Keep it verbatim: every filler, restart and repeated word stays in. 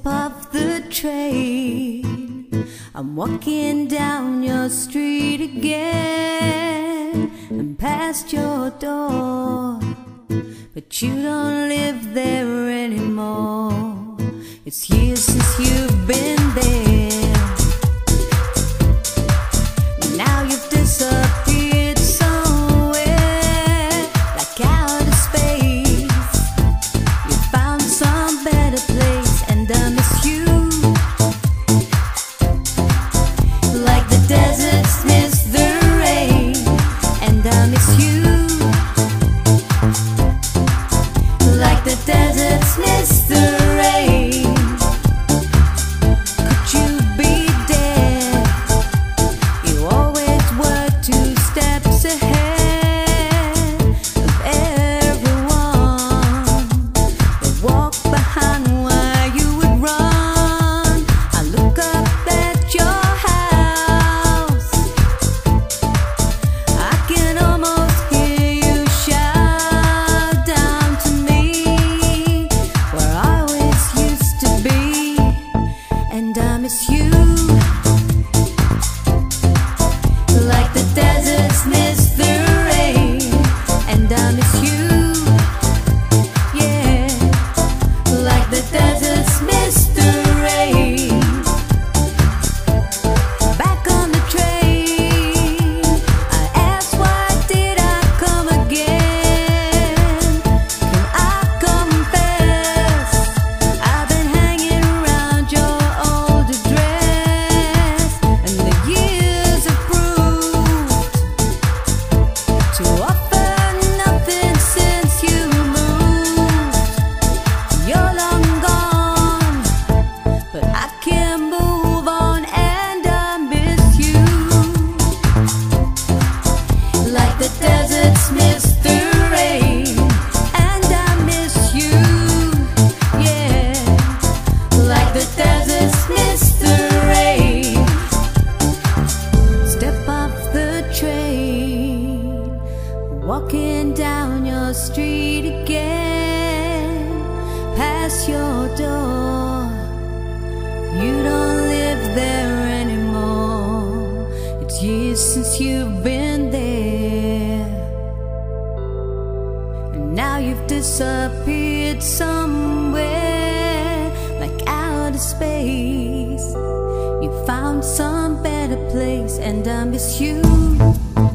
Step off the train, I'm walking down your street again and past your door, but you don't live there anymore. It's years since you've been there. Now you've disappeared somewhere, like outer space. You found some better place, and I miss you, like the deserts miss the rain. And I miss you, like the deserts miss the rain. Could you be dead? You always were two steps ahead of everyone. They walk behind while you would run. I look up at your house, I can almost hear you shout down to me, where I always used to be. And I miss you, like the deserts miss the rain. And I miss you, yeah, like the deserts miss the rain. Back on the train, I asked why did I come again. Can I confess, I've been hanging around your old address, and the years have proved to offer nothing since you moved. You're long gone, but I can't move on, and I miss you, like the deserts miss the rain. And I miss you, yeah, like the deserts miss the rain. Step off the train, walking down your street again, past your door. You don't live there anymore. It's years since you've been there, and now you've disappeared somewhere, like outer space. You found some better place, and I miss you.